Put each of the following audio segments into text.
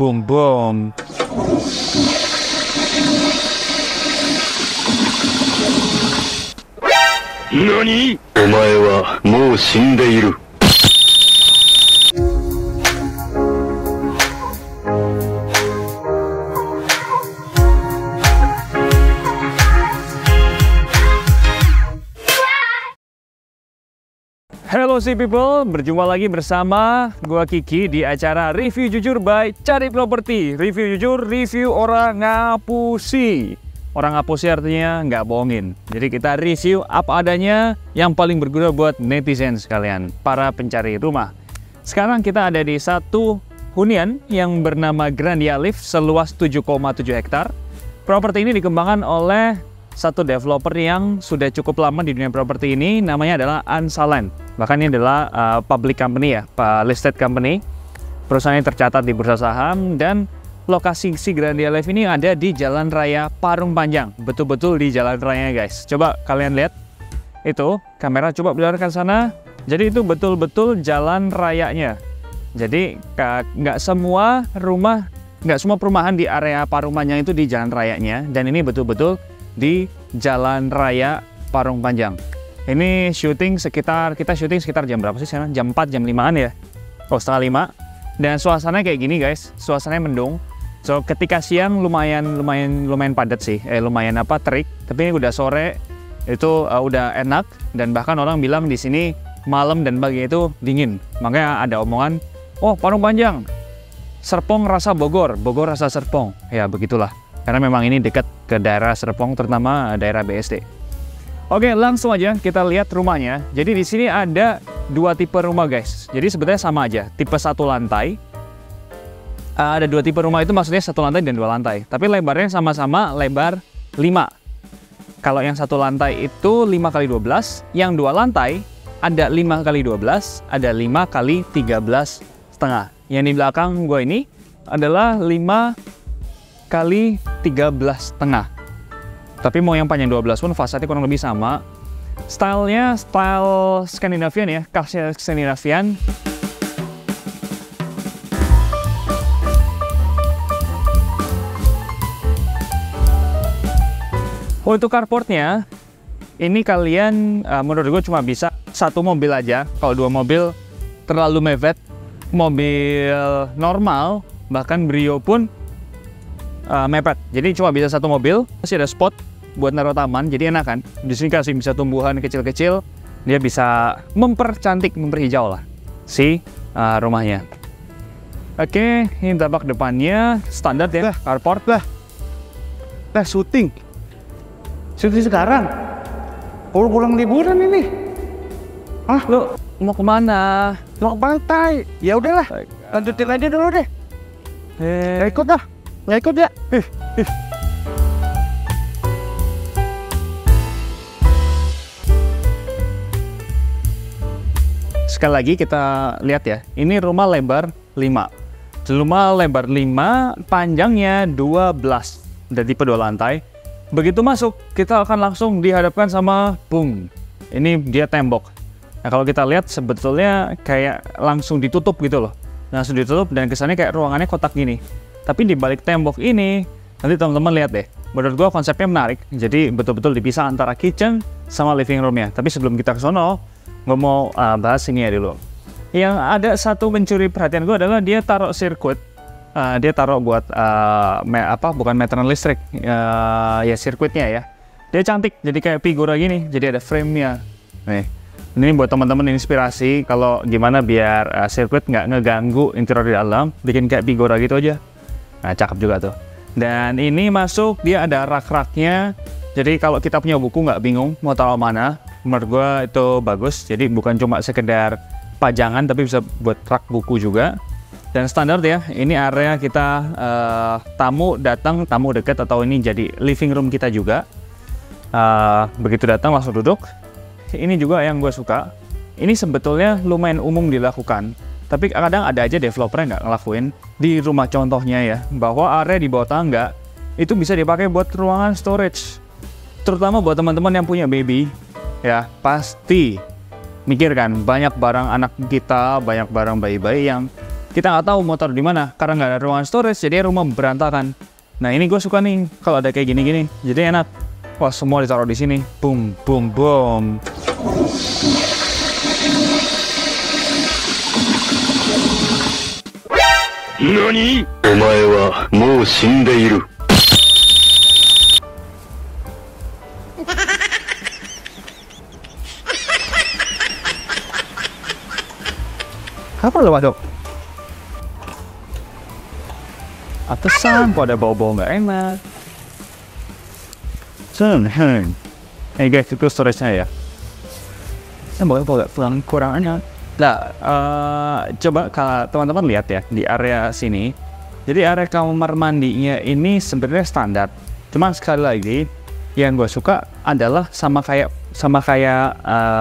boom boom. NANI?! お前はもう死んでいる。 Hello Sea People, berjumpa lagi bersama gua Kiki di acara Review Jujur by Cari Properti. Review jujur, review orang ngapusi. Orang ngapusi artinya nggak bohongin. Jadi kita review apa adanya yang paling berguna buat netizen sekalian, para pencari rumah. Sekarang kita ada di satu hunian yang bernama Grandia Lift seluas 7,7 hektar. Properti ini dikembangkan oleh satu developer yang sudah cukup lama di dunia properti ini, namanya adalah Ansaland. Bahkan ini adalah public company ya, listed company. Perusahaan yang tercatat di bursa saham, dan lokasi si Grandia Lift ini ada di Jalan Raya Parung Panjang. Betul-betul di jalan raya guys. Coba kalian lihat, itu kamera coba belokkan sana. Jadi itu betul-betul jalan rayanya. Jadi nggak semua perumahan di area Parung Panjang itu di jalan rayanya, dan ini betul-betul di Jalan Raya Parung Panjang. Ini kita syuting sekitar jam berapa sih sekarang? Jam 4, jam 5-an ya? Oh, setengah 5. Dan suasananya kayak gini guys, suasananya mendung. So ketika siang lumayan padat sih, lumayan terik. Tapi ini udah sore itu udah enak, dan bahkan orang bilang di sini malam dan pagi itu dingin. Makanya ada omongan, oh Parung Panjang, Serpong rasa Bogor, Bogor rasa Serpong. Ya begitulah. Karena memang ini dekat ke daerah Serpong, terutama daerah BSD. Oke, langsung aja kita lihat rumahnya. Jadi di sini ada dua tipe rumah guys. Jadi sebetulnya sama aja, tipe satu lantai. Ada dua tipe rumah, itu maksudnya satu lantai dan dua lantai. Tapi lebarnya sama-sama lebar 5. Kalau yang satu lantai itu 5x12, yang dua lantai ada 5x12, ada 5x13,5. Yang di belakang gue ini adalah 5x13,5. Tapi mau yang panjang 12 pun fasadnya kurang lebih sama. Stylenya style Skandinavian ya, khasnya Skandinavian. Untuk carportnya, ini kalian menurut gue cuma bisa satu mobil aja. Kalau dua mobil terlalu mepet. Mobil normal, bahkan Brio pun mepet. Jadi cuma bisa satu mobil. Masih ada spot buat naruh taman, jadi enak kan. Di sini kasih bisa tumbuhan kecil-kecil, dia bisa mempercantik, memperhijau lah si rumahnya. Oke, ini tampak depannya standar ya, carport lah. Syuting sekarang. Pulang liburan ini. Ah, Lo mau kemana? mau ke pantai. Ya udahlah, lanjutin aja dulu deh. Nggak ikut dah. Nggak ikut ya? Sekali lagi kita lihat ya. Ini rumah lebar 5. Rumah lebar 5, panjangnya 12. Dan tipe 2 lantai. Begitu masuk, kita akan langsung dihadapkan sama boom. Ini dia tembok. Nah, kalau kita lihat sebetulnya kayak langsung ditutup gitu loh. Langsung ditutup, dan kesannya kayak ruangannya kotak gini. Tapi di balik tembok ini, nanti teman-teman lihat deh. Menurut gua konsepnya menarik. Jadi betul-betul dipisah antara kitchen sama living roomnya. Tapi sebelum kita ke sono, gue mau bahas ini ya dulu. Yang ada satu mencuri perhatian gue adalah dia taruh sirkuit. Dia taruh buat bukan meteran listrik, ya sirkuitnya ya. Dia cantik, jadi kayak figura gini. Jadi ada frame-nya. Nih, ini buat teman-teman inspirasi kalau gimana biar sirkuit nggak ngeganggu interior di dalam. Bikin kayak figura gitu aja. Nah, cakep juga tuh. Dan ini masuk, dia ada rak-raknya. Jadi kalau kita punya buku nggak bingung mau taruh mana, menurut gue itu bagus. Jadi bukan cuma sekedar pajangan, tapi bisa buat rak buku juga. Dan standar ya, ini area kita tamu datang, tamu dekat, atau ini jadi living room kita juga. Begitu datang langsung duduk. Ini juga yang gue suka. Ini sebetulnya lumayan umum dilakukan. Tapi kadang ada aja developer yang nggak ngelakuin. Di rumah contohnya ya, bahwa area di bawah tangga itu bisa dipakai buat ruangan storage. Terutama buat teman-teman yang punya baby, ya pasti mikir kan, banyak barang anak kita, banyak barang bayi-bayi yang kita nggak tahu mau taruh di mana karena nggak ada ruangan storage, jadi rumah berantakan. Nah ini gue suka nih kalau ada kayak gini-gini, jadi enak. Wah semua ditaruh di sini, boom, boom, boom. NANI?! お前はもう死んでいる。 Apa lo Dok? Atasan kok ada bau-bau nggak enak. Guys, itu storage-nya ya. Saya mau pulang kurangnya. Nah, coba kalau teman-teman lihat ya di area sini. Jadi area kamar mandinya ini sebenarnya standar. Cuman sekali lagi yang gue suka adalah sama kayak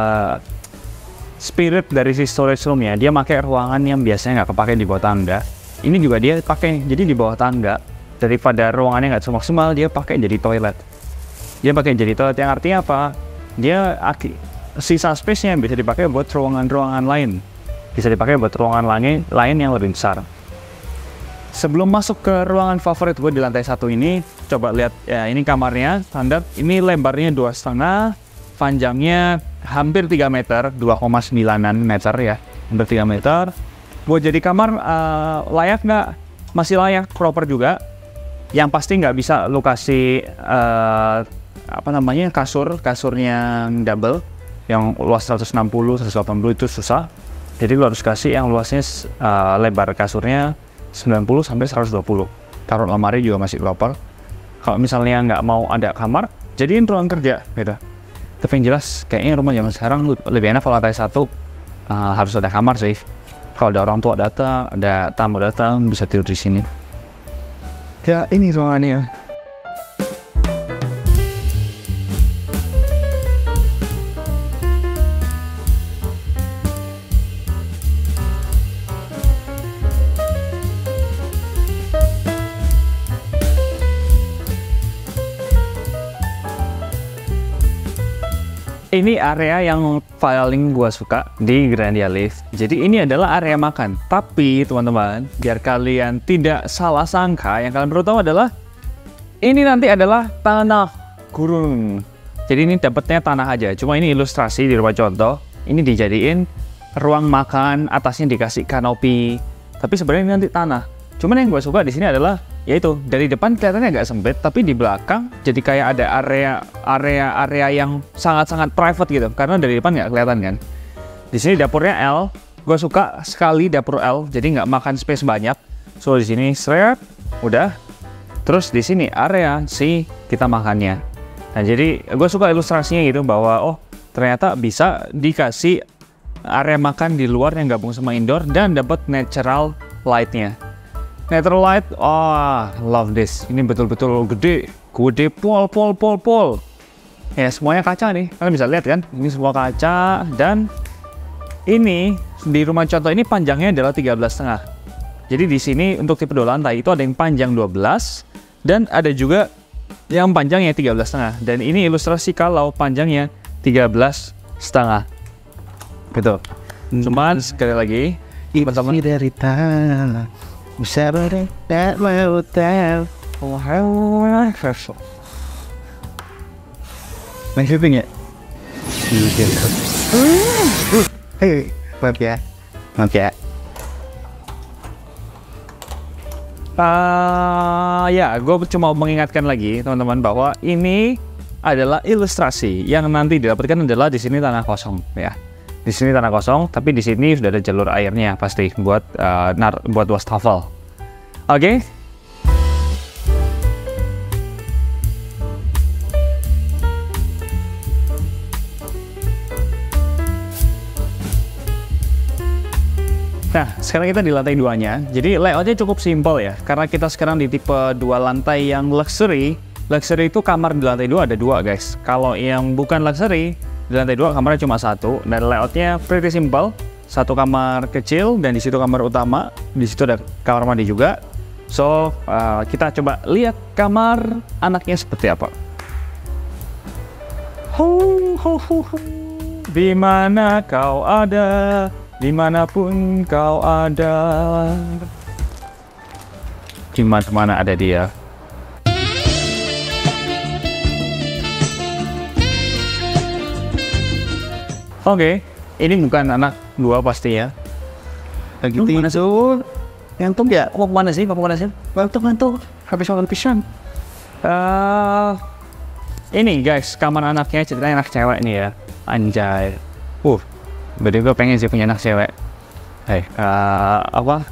spirit dari si storage roomnya. Dia pakai ruangan yang biasanya nggak kepake di bawah tangga. Ini juga dia pakai jadi di bawah tangga. Daripada ruangannya nggak maksimal, dia pakai jadi toilet. Dia pakai jadi toilet yang artinya apa? Dia sisa space-nya bisa dipakai buat ruangan-ruangan lain. Bisa dipakai buat ruangan lain yang lebih besar. Sebelum masuk ke ruangan favorit gue di lantai 1 ini, coba lihat ya, ini kamarnya standar. Ini lebarnya 2,5, panjangnya hampir 3 meter, 2,9 meter ya, hampir 3 meter. Buat jadi kamar layak nggak? Masih layak, proper juga. Yang pasti nggak bisa lu kasih kasurnya yang double, yang luas 160, 180 itu susah. Jadi lu harus kasih yang luasnya lebar kasurnya 90 sampai 120. Taruh lemari juga masih proper. Kalau misalnya nggak mau ada kamar, jadiin ruang kerja, beda. Tapi yang jelas, kayaknya rumah zaman sekarang lebih enak kalau lantai 1 harus ada kamar sih. Kalau ada orang tua datang, ada tamu datang, bisa tidur di sini. Ya ini ruangannya. Ini area yang paling gua suka di Grandia Lift. Jadi ini adalah area makan. Tapi teman-teman, biar kalian tidak salah sangka, yang kalian perlu tahu adalah ini nanti adalah tanah gurun. Jadi ini dapatnya tanah aja. Cuma ini ilustrasi di rumah contoh. Ini dijadiin ruang makan, atasnya dikasih kanopi. Tapi sebenarnya ini nanti tanah. Cuman yang gue suka di sini adalah yaitu dari depan kelihatannya agak sempit, tapi di belakang jadi kayak ada area yang sangat-sangat private gitu, karena dari depan nggak kelihatan kan. Di sini dapurnya L, gue suka sekali dapur L, jadi nggak makan space banyak. So di sini seret, udah. Terus di sini area C kita makannya. Nah jadi gue suka ilustrasinya gitu bahwa oh ternyata bisa dikasih area makan di luar yang gabung sama indoor dan dapat natural light-nya. Natural light, oh love this. Ini betul-betul gede pol. Ya semuanya kaca nih, kalian bisa lihat kan? Ini semua kaca dan ini di rumah contoh ini panjangnya adalah 13,5. Jadi di sini untuk tipe 2 lantai itu ada yang panjang 12 dan ada juga yang panjangnya 13,5. Dan ini ilustrasi kalau panjangnya 13,5. Gitu. Cuman sekali lagi, teman-teman dari tanah. Bisa berendah hotel. Main shopping ya? Hei, maaf ya. Ya, gue cuma mengingatkan lagi teman-teman bahwa ini adalah ilustrasi yang nanti didapatkan adalah di sini tanah kosong ya. Di sini tanah kosong, tapi di sini sudah ada jalur airnya pasti buat wastafel. Oke. Nah, sekarang kita di lantai 2-nya. Jadi layoutnya cukup simpel ya, karena kita sekarang di tipe 2 lantai yang luxury. Luxury itu kamar di lantai 2 ada 2 guys. Kalau yang bukan luxury, di lantai 2 kamarnya cuma 1 dan layoutnya pretty simple. Satu kamar kecil dan di situ kamar utama, di situ ada kamar mandi juga. So kita coba lihat kamar anaknya seperti apa. Di mana kau ada? dimanapun kau ada. Di mana ada dia. Oke, ini bukan anak dua pasti ya. Lagi tidur. Ngantuk ya? Mau kemana sih? Ngantuk. Habis makan pisang. Ini guys, kamar anaknya ceritanya anak cewek nih ya. Anjay. Berarti gue pengen sih punya anak cewek. Apa?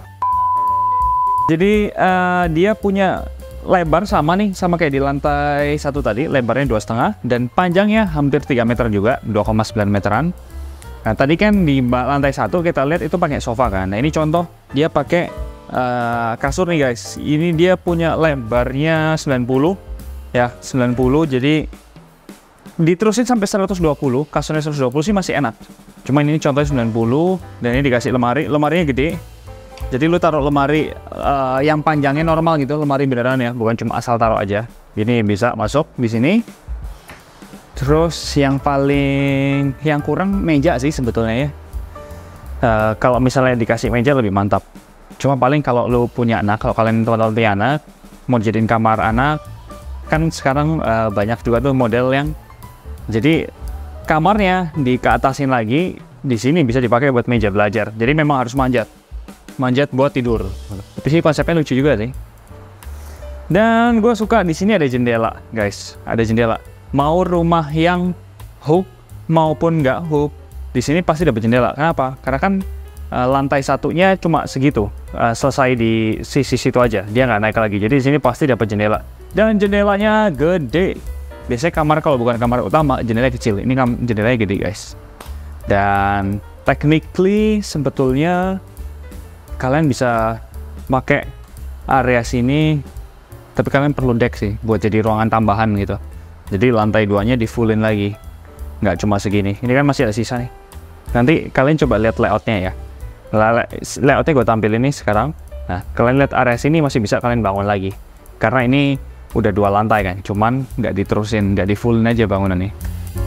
Jadi dia punya lebar sama kayak di lantai 1 tadi, lebarnya 2,5 dan panjangnya hampir 3 meter juga, 2,9 meteran. Nah tadi kan di lantai 1 kita lihat itu pakai sofa kan. Nah ini contoh dia pakai kasur nih guys. Ini dia punya lebarnya 90 ya, 90, jadi diterusin sampai 120, kasurnya 120 sih masih enak. Cuma ini contohnya 90 dan ini dikasih lemarinya gede. Jadi lu taruh lemari yang panjangnya normal gitu, lemari beneran ya, bukan cuma asal taruh aja. Ini bisa masuk di sini. Terus yang kurang meja sih sebetulnya ya. Kalau misalnya dikasih meja lebih mantap. Cuma paling kalau lu punya anak, kalau kalian punya anak mau jadiin kamar anak, kan sekarang banyak juga tuh model yang jadi kamarnya dikeatasin lagi, di sini bisa dipakai buat meja belajar. Jadi memang harus manjat buat tidur. Tapi sih konsepnya lucu juga sih. Dan gue suka di sini ada jendela, guys. Ada jendela. Mau rumah yang hook maupun nggak hook, di sini pasti dapat jendela. Kenapa? Karena kan lantai satunya cuma segitu, selesai di sisi situ aja. Dia nggak naik lagi. Jadi di sini pasti dapat jendela. Dan jendelanya gede. Biasanya kamar kalau bukan kamar utama, jendelanya kecil. Ini jendelanya gede, guys. Dan technically sebetulnya kalian bisa pakai area sini, tapi kalian perlu deck sih buat jadi ruangan tambahan gitu. Jadi lantai 2-nya di fullin lagi, nggak cuma segini. Ini kan masih ada sisa nih. Nanti kalian coba lihat layoutnya ya. Layoutnya gue tampilin nih sekarang. Nah, kalian lihat area sini masih bisa kalian bangun lagi. Karena ini udah 2 lantai kan, cuman nggak diterusin, nggak di fullin aja bangunan nih.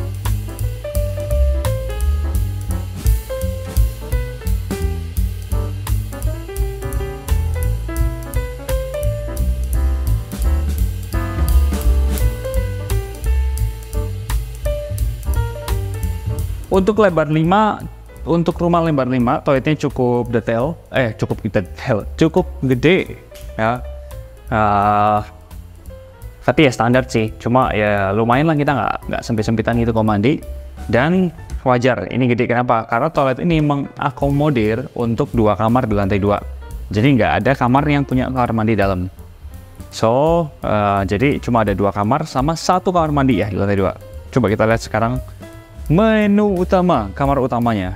Untuk lebar 5, untuk rumah lebar 5, toiletnya cukup detail, cukup gede ya. Tapi ya standar sih, cuma ya lumayan lah, kita nggak sempit-sempitan gitu kalau mandi. Dan wajar, ini gede kenapa? Karena toilet ini mengakomodir untuk 2 kamar di lantai 2. Jadi nggak ada kamar yang punya kamar mandi dalam. So, jadi cuma ada 2 kamar sama 1 kamar mandi ya di lantai 2. Coba kita lihat sekarang menu utama, kamar utamanya.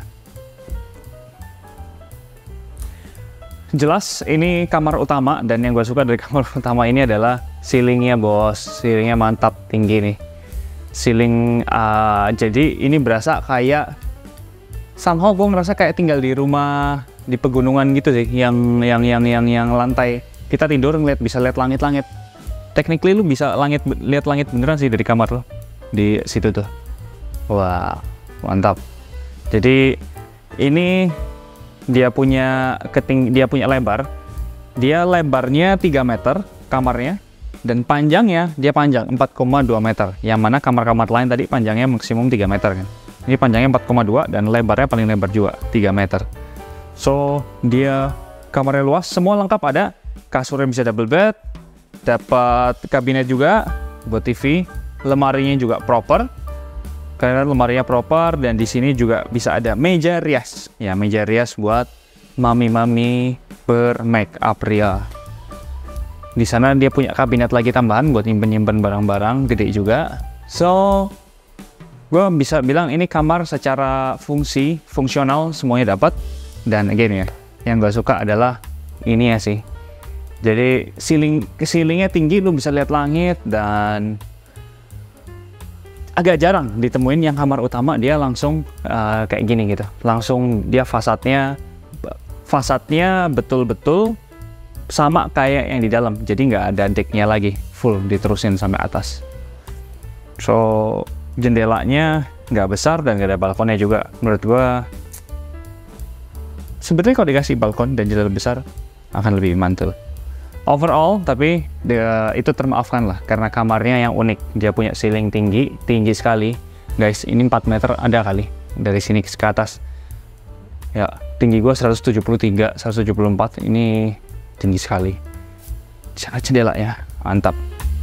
Jelas ini kamar utama, dan yang gue suka dari kamar utama ini adalah ceilingnya bos. Ceilingnya mantap, tinggi nih. Ceiling, jadi ini berasa kayak somehow gue ngerasa kayak tinggal di rumah di pegunungan gitu sih, yang lantai kita tidur bisa lihat langit-langit. Technically lu bisa lihat langit beneran sih dari kamar lo di situ tuh. Wah, mantap. Jadi ini dia punya lebar. Dia lebarnya 3 meter kamarnya, dan panjangnya dia panjang 4,2 meter. Yang mana kamar-kamar lain tadi panjangnya maksimum 3 meter kan. Ini panjangnya 4,2 dan lebarnya paling lebar juga 3 meter. So, dia kamarnya luas, semua lengkap, ada kasurnya bisa double bed, dapat kabinet juga buat TV, lemarinya juga proper. Karena lemarinya proper, dan di sini juga bisa ada meja rias. Ya, meja rias buat mami-mami bermake up pria. Di sana dia punya kabinet lagi tambahan buat nyimpen barang-barang, gede juga. So, gue bisa bilang ini kamar secara fungsional semuanya dapat. Dan again ya, yang gue suka adalah ini ya sih. Jadi ceilingnya tinggi, lu bisa lihat langit, dan agak jarang ditemuin yang kamar utama dia langsung kayak gini gitu. Langsung dia fasadnya betul-betul sama kayak yang di dalam. Jadi nggak ada decknya lagi, full diterusin sampai atas. So, jendelanya nggak besar dan nggak ada balkonnya juga. Menurut gua sebenarnya kalau dikasih balkon dan jendela besar akan lebih mantul. Overall, tapi itu termaafkan lah karena kamarnya yang unik. Dia punya ceiling tinggi sekali. Guys, ini 4 meter ada kali dari sini ke atas. Ya, tinggi gua 173, 174. Ini tinggi sekali. Jendela ya, mantap.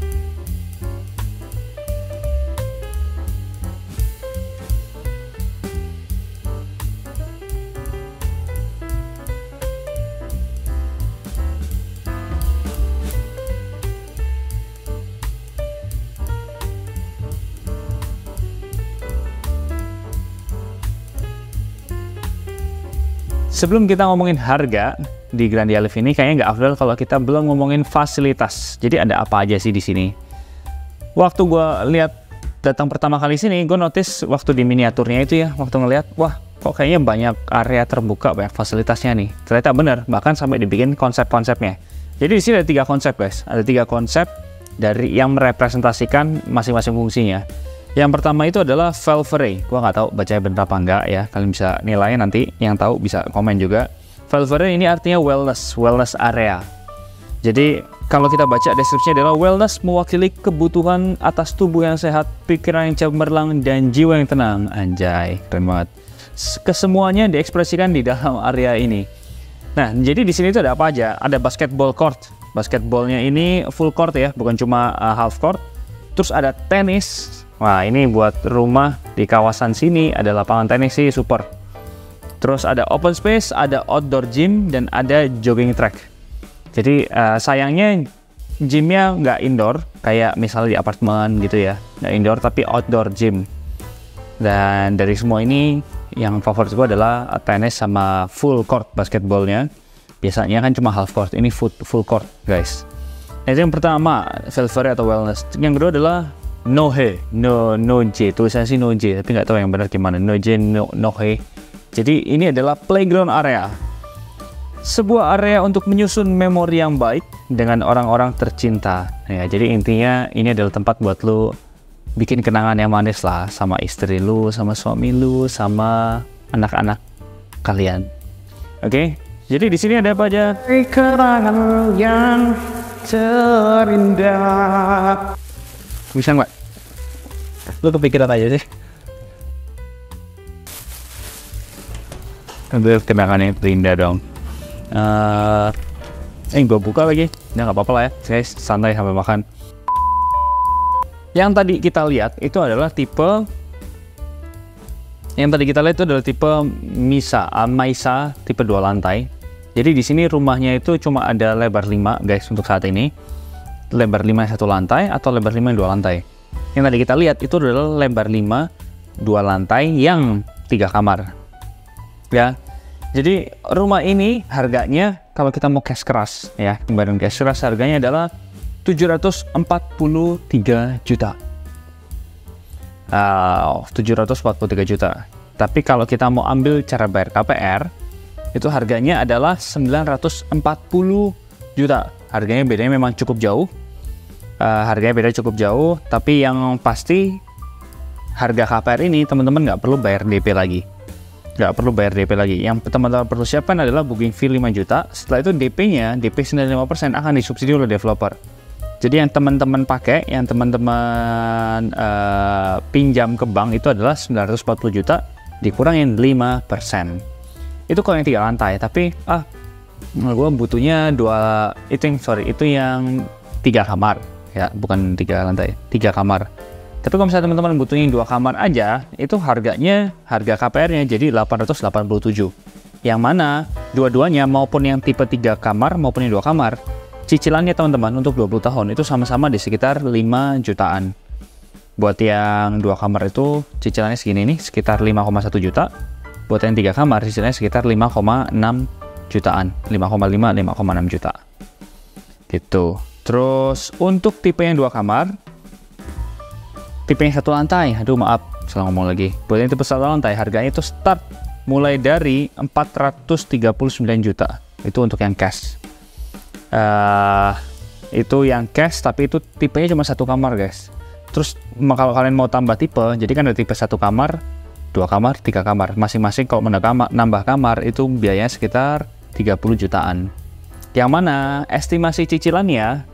Sebelum kita ngomongin harga di Grandia Live ini, kayaknya nggak afdal kalau kita belum ngomongin fasilitas. Jadi ada apa aja sih di sini? Waktu gue lihat datang pertama kali sini, gue notice waktu di miniaturnya itu ya, waktu ngeliat, wah kok kayaknya banyak area terbuka, banyak fasilitasnya nih. Ternyata bener, bahkan sampai dibikin konsep-konsepnya. Jadi di sini ada 3 konsep guys, ada 3 konsep dari yang merepresentasikan masing-masing fungsinya. Yang pertama itu adalah Velvere. Gua nggak tahu bacanya bener apa enggak ya. Kalian bisa nilai nanti. Yang tahu bisa komen juga. Velvere ini artinya wellness area. Jadi kalau kita baca deskripsinya adalah wellness mewakili kebutuhan atas tubuh yang sehat, pikiran yang cemerlang, dan jiwa yang tenang. Anjay, keren banget. Kesemuanya diekspresikan di dalam area ini. Nah, jadi di sini itu ada apa aja? Ada basketball court. Basketballnya ini full court ya, bukan cuma half court. Terus ada tenis. Wah, ini buat rumah di kawasan sini ada lapangan tenis sih super. Terus ada open space, ada outdoor gym, dan ada jogging track. Jadi sayangnya gymnya nggak indoor, kayak misalnya di apartemen gitu ya. Nggak indoor tapi outdoor gym. Dan dari semua ini yang favorit gue adalah tenis sama full court basketballnya. Biasanya kan cuma half court, ini full court guys. Nah, itu yang pertama, Velvere atau wellness. Yang kedua adalah Nohe, Noje, tulisannya sih Noje, tapi nggak tahu yang benar gimana. Noje, Nohe. Jadi ini adalah playground area. Sebuah area untuk menyusun memori yang baik dengan orang-orang tercinta. Ya, jadi intinya ini adalah tempat buat lu bikin kenangan yang manis lah sama istri lu, sama suami lu, sama anak-anak kalian. Oke, jadi di sini ada apa aja? Kenangan yang terindah. Bisa nggak? Lu kepikiran aja sih. Itu kenangan yang terindah dong. Gue buka lagi. Ya nggak apa-apa lah ya, guys, santai sampai makan. Yang tadi kita lihat itu adalah tipe Maisa tipe 2 lantai. Jadi di sini rumahnya itu cuma ada lebar 5 guys untuk saat ini. Lebar 5 yang 1 lantai atau lebar 5 yang 2 lantai. Yang tadi kita lihat itu adalah lebar 5 2 lantai yang 3 kamar. Ya. Jadi rumah ini harganya kalau kita mau cash keras ya, kemarin cash keras harganya adalah 743 juta. 743 juta. Tapi kalau kita mau ambil cara bayar KPR, itu harganya adalah 940 juta. Harganya bedanya memang cukup jauh. Tapi yang pasti harga KPR ini teman-teman nggak perlu bayar DP lagi. Yang teman-teman perlu siapkan adalah booking fee 5 juta. Setelah itu DP-nya, DP 95% akan disubsidi oleh developer. Jadi yang teman-teman pakai, yang teman-teman pinjam ke bank itu adalah 940 juta dikurangin 5%. Itu kalau yang 3 lantai, tapi gue butuhnya itu yang 3 kamar ya, bukan 3 lantai, 3 kamar. Tapi kalau misalnya teman-teman butuhin 2 kamar aja, itu harga KPR-nya jadi 887. Yang mana dua-duanya, maupun yang tipe 3 kamar maupun yang 2 kamar, cicilannya teman-teman untuk 20 tahun itu sama-sama di sekitar 5 jutaan. Buat yang 2 kamar itu cicilannya segini nih, sekitar 5,1 juta. Buat yang 3 kamar cicilannya sekitar 5,6 jutaan, 5,6 juta. Gitu. Terus untuk tipe yang 2 kamar, tipe yang 1 lantai, salah ngomong lagi. Buat yang tipe 1 lantai, harganya itu start mulai dari 439 juta. Itu untuk yang cash. Itu yang cash, tapi itu tipenya cuma 1 kamar guys. Terus kalau kalian mau tambah tipe, jadi kan ada tipe 1 kamar, 2 2 kamar, 3 kamar. Masing-masing kalau nambah kamar itu biayanya sekitar 30 jutaan. Yang mana estimasi cicilannya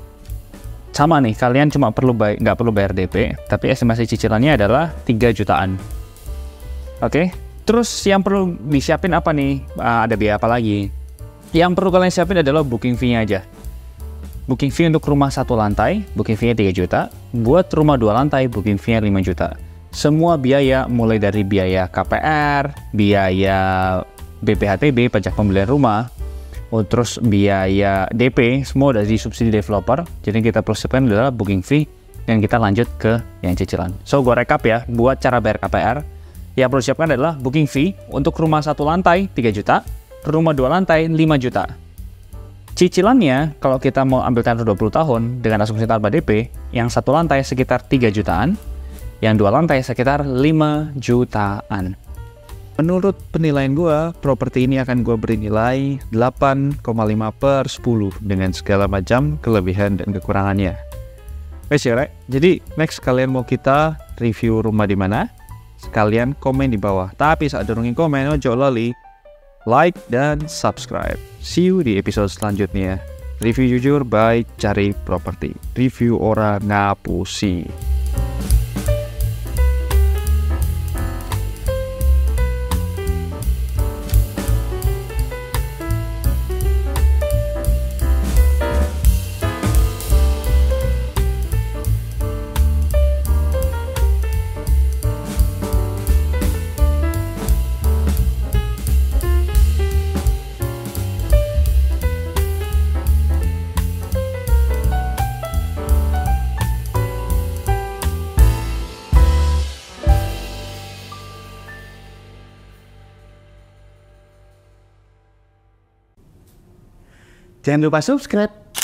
sama nih, kalian cuma nggak perlu bayar DP, tapi estimasi cicilannya adalah 3 jutaan. Oke, terus yang perlu disiapin apa nih? Ada biaya apa lagi? Yang perlu kalian siapin adalah booking fee-nya aja. Booking fee untuk rumah 1 lantai, booking fee-nya 3 juta. Buat rumah 2 lantai, booking fee-nya 5 juta. Semua biaya mulai dari biaya KPR, biaya BPHTB, pajak pembelian rumah, terus biaya DP, semua dari subsidi developer. Jadi kita perlu siapkan adalah booking fee, dan kita lanjut ke yang cicilan. So, gue rekap ya, buat cara bayar KPR, yang perlu siapkan adalah booking fee untuk rumah 1 lantai 3 juta, rumah 2 lantai 5 juta. Cicilannya, kalau kita mau ambil tenor 20 tahun dengan asumsi tanpa DP, yang 1 lantai sekitar 3 jutaan, yang 2 lantai sekitar 5 jutaan. Menurut penilaian gue, properti ini akan gue beri nilai 8,5/10 dengan segala macam kelebihan dan kekurangannya. Wes ya, Rek. Jadi next kalian mau kita review rumah di mana? Sekalian komen di bawah. Tapi saat dorongin komen, ojo lali like dan subscribe. See you di episode selanjutnya. Review jujur by Cari Properti. Review orang ngapusi. Jangan lupa subscribe.